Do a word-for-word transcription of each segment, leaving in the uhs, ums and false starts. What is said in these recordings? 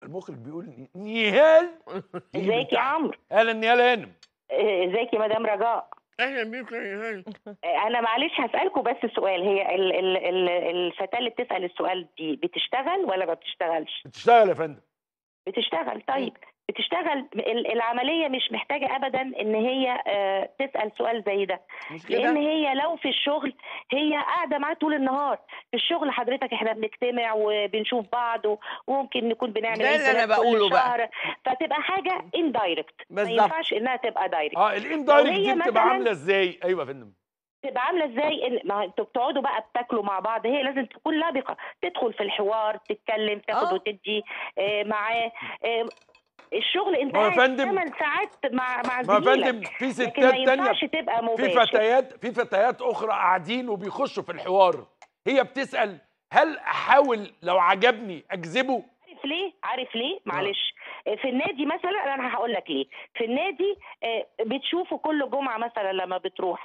المخرج بيقول نيهال. ازيك يا عمرو؟ اهلا نيهال هانم. ازيك يا مدام رجاء؟ اهلا بيكم يا نيهال. انا معلش هسالكم بس سؤال، هي ال ال ال الفتاه اللي بتسال السؤال دي بتشتغل ولا ما بتشتغلش؟ بتشتغل يا فندم. بتشتغل. طيب بتشتغل. العمليه مش محتاجه ابدا ان هي آه تسال سؤال زي ده، لان هي لو في الشغل هي قاعده معاه طول النهار. في الشغل حضرتك احنا بنجتمع وبنشوف بعض وممكن نكون بنعمل ده اللي انا بقوله بقى، فتبقى حاجه اندايركت، ما ينفعش انها تبقى دايركت. اه الاندايركت دي بتبقى عامله ازاي؟ ايوه يا فندم. تبقى عامله ازاي؟ ما انتوا بتقعدوا بقى بتاكلوا مع بعض، هي لازم تكون لبقه، تدخل في الحوار، تتكلم، تاخد أوه. وتدي آه معاه. آه الشغل انت قاعد ثمان ساعات مع مع زميلك. ما يا فندم في ستات تانية، تبقى مباشر. في فتيات في فتيات اخرى قاعدين وبيخشوا في الحوار، هي بتسال هل احاول لو عجبني اجذبه؟ عارف ليه؟ عارف ليه؟ معلش، في النادي مثلا انا هقول لك ليه. في النادي بتشوفه كل جمعه مثلا لما بتروح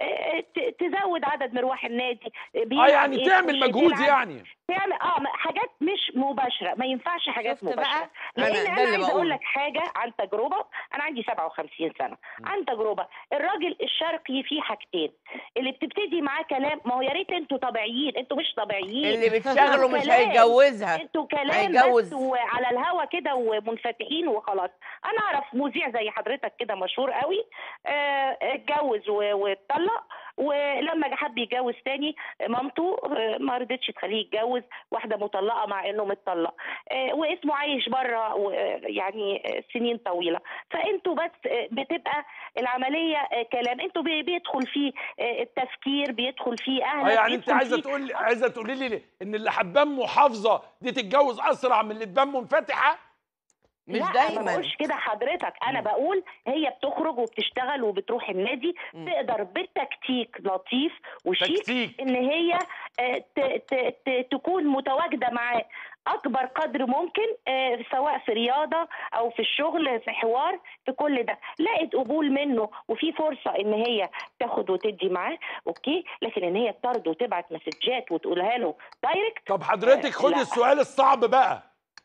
تزود عدد مروح النادي، اه يعني إيه؟ تعمل مجهود، يعني تعمل اه حاجات مش مباشره، ما ينفعش حاجات مباشره. لان انا, أنا عايزه اقول لك حاجه عن تجربه، انا عندي سبعة وخمسين سنه. م. عن تجربه، الراجل الشرقي فيه حاجتين اللي بتبتدي معاه كلام، ما هو يا ريت انتوا طبيعيين، انتوا مش طبيعيين، اللي بيشتغلوا مش هيجوزها، انتوا كلام هيجوز. بس وعلى الهوا كده ومنفتحين وخلاص. انا اعرف مذيع زي حضرتك كده مشهور قوي، اتجوز واتطلق، ولما حب يتجوز تاني مامته ما رضتش تخليه يتجوز واحده مطلقه مع انه متطلق، واسمه عايش بره يعني سنين طويله. فانتوا بس بتبقى العمليه كلام، انتوا بيدخل فيه التفكير، بيدخل فيه اهلك. اه يعني انت عايزه تقول عايزه تقولي لي ان اللي حبان محافظه دي تتجوز اسرع من اللي تبان منفتحه؟ مش لا دايما. ما بقولش كده حضرتك، انا بقول هي بتخرج وبتشتغل وبتروح النادي، م. تقدر بالتكتيك لطيف وشيك تكتيك. ان هي ت ت ت تكون متواجده معاه اكبر قدر ممكن، سواء في رياضه او في الشغل، في حوار، في كل ده لقيت قبول منه وفي فرصه ان هي تاخد وتدي معاه، اوكي. لكن ان هي تطرد وتبعت مسجات وتقولها له دايركت. طب حضرتك خدي السؤال الصعب بقى،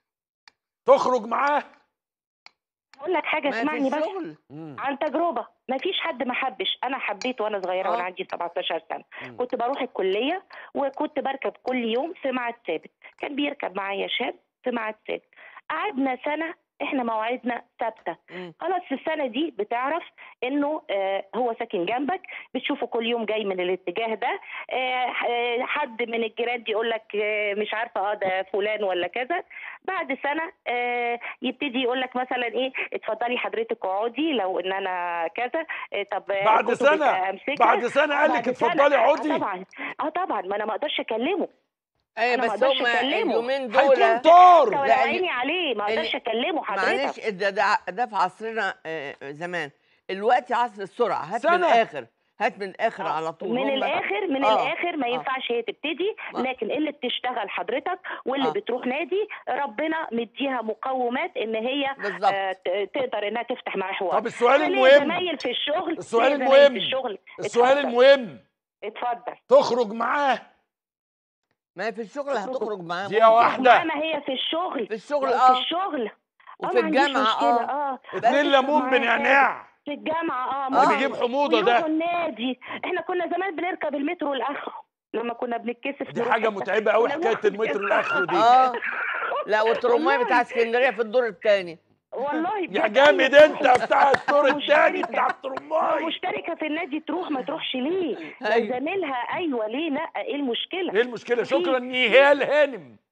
تخرج معاه؟ اقول لك حاجه، اسمعني بس مم. عن تجربه. ما فيش حد ما حبش، انا حبيت وانا صغيره أوه. وانا عندي سبعتاشر سنه. مم. كنت بروح الكليه وكنت بركب كل يوم في ميعاد ثابت، كان بيركب معايا شاب في ميعاد ثابت. قعدنا سنه احنا مواعيدنا ثابته. خلاص في السنه دي بتعرف انه آه هو ساكن جنبك، بتشوفه كل يوم جاي من الاتجاه ده، آه حد من الجيران يقول لك آه مش عارفه اه ده فلان ولا كذا. بعد سنه آه يبتدي يقول لك مثلا ايه، اتفضلي حضرتك اقعدي لو ان انا كذا. آه طب بعد سنه بعد سنه قال لك اتفضلي اقعدي؟ اه طبعا اه طبعا ما انا ما اقدرش اكلمه. ايه بس هم اليومين دول هيكون طار، لا عيني عليه، ما اقدرش اكلمه حضرتك. معلش ده, ده ده في عصرنا زمان، دلوقتي عصر السرعه. هات سنة. من الاخر، هات من الاخر آه. على طول. من الاخر من آه. الاخر ما ينفعش آه. هي تبتدي آه. لكن اللي بتشتغل حضرتك واللي آه. بتروح نادي ربنا مديها مقومات ان هي آه تقدر انها تفتح معاه حوار. طب السؤال المهم، زمايل في الشغل، السؤال المهم في الشغل. السؤال المهم اتفضل. تخرج معاه؟ ما هي في الشغل هتخرج معاه دي واحده، ما هي في الشغل في الشغل اه في الشغل وفي الجامعه اه, آه. اتنين ليمون بنعناع في الجامعه اه اللي بيجيب حموضه ده. النادي احنا كنا زمان بنركب المترو الاخر لما كنا بنتكسف. دي حاجه متعبه قوي حكايه المترو الاخر دي. اه لا والترمايه بتاع اسكندريه في الدور الثاني والله يا جامد انت بتاع الدور الثاني بتاع الترمايه. مشتركه في النادي تروح ما تروحش ليه؟ زميلها ايوه ليه لا؟ ايه المشكله؟ ايه المشكله؟ شكرا نيهال هانم.